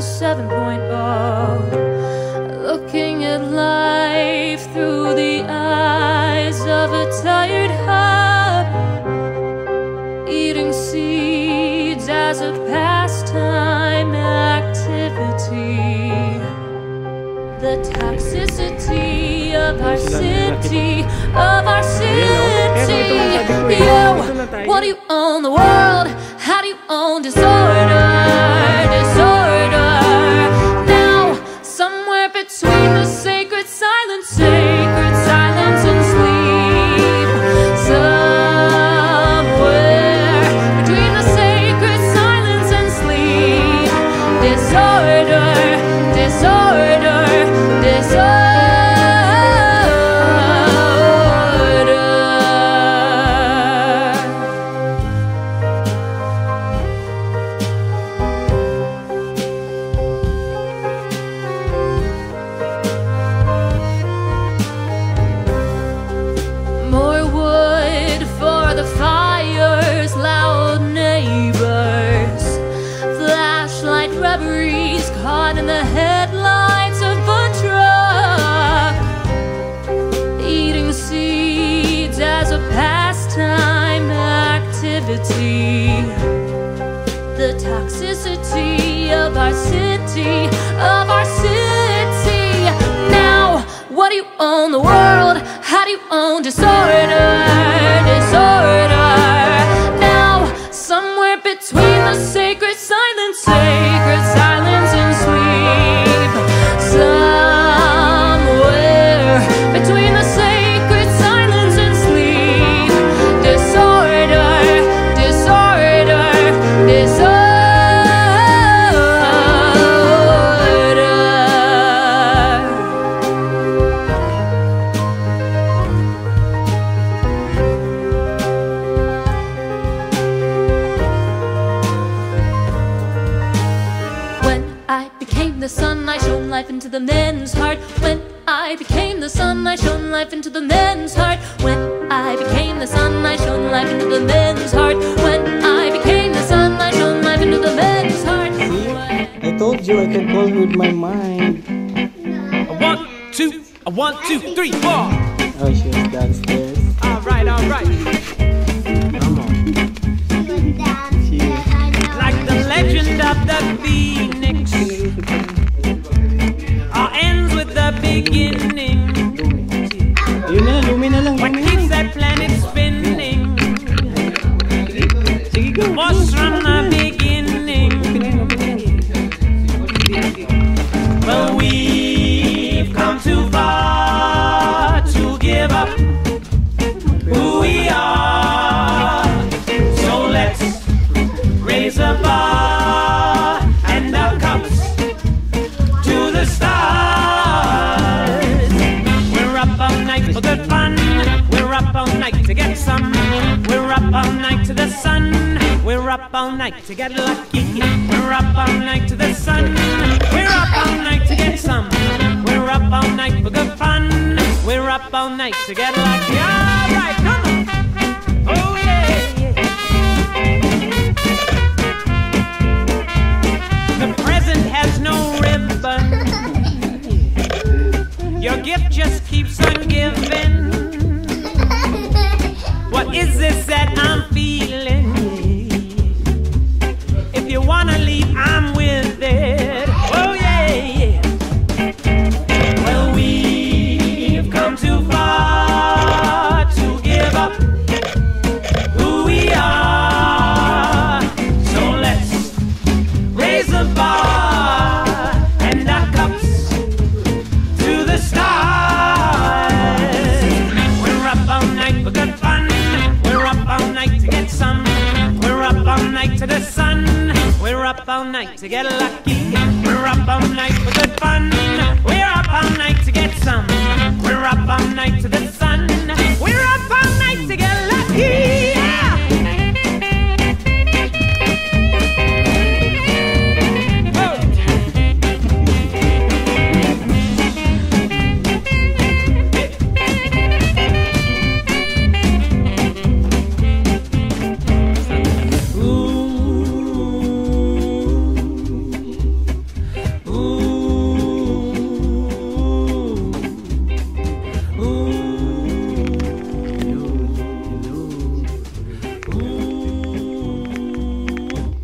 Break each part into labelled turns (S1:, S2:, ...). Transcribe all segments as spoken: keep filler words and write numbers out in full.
S1: seven point oh, looking at life through the eyes of a tired heart, eating seeds as a pastime activity. The toxicity of our city, of our city. Yo, what do you own the world? How do you own disorder? Disorder. Now, somewhere between the sacred silence, sacred silence and sleep, somewhere between the sacred silence and sleep, disorder, disorder, disorder. More wood for the fires, loud neighbors, flashlight rubberies caught in the headlights of a truck, eating seeds as a pastime activity. The toxicity of our city, of our city. Now, what do you own the world? How do you own disorder? Disorder. Now, somewhere between the sacred silence, sacred silence and sleep, somewhere between the sacred silence and sleep, disorder, disorder, disorder. I became the sun, I shone life into the men's heart. When I became the sun, I shone life into the men's heart. When I became the sun, I shone life into the men's heart. When I became the sun, I shone life into the men's heart.
S2: See? I told you I can call with my mind.
S3: A one, two, a one, two, three, four.
S2: Oh, she's downstairs.
S3: Alright, alright.
S2: Come on. She
S3: Like the legend of the phoenix, all ends with the beginning.
S2: Yun na, lumi na lang.
S3: What
S2: lumi na
S3: keeps
S2: lang.
S3: that planet spinning
S2: Sige, go.
S3: was from the beginning. But we've come too far to give up who we are. So let's raise a bar and our cups to the stars. We're up all night for good fun. We're up all night to get some. We're up all night to the sun. We're up all night to get lucky. We're up all night to the sun. We're up all night to get some. We're up all night for good fun. We're up all night to get lucky. All right, come on. Oh yeah, yeah. The present has no ribbon. Your gift just keeps on giving. What is this that I'm feeling? If you wanna leave, I'm with it. Oh yeah, yeah. Well, we've come too far to give up who we are. So let's raise the bar and our cups to the stars. We're up all night for good fun. We're up all night to get some. We're up all night to the sun. We're up all night to get lucky. We're up all night for good fun. We're up all night to get some. We're up all night to the sun. We're up all night to get lucky. Yeah.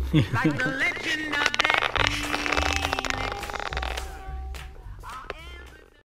S3: like the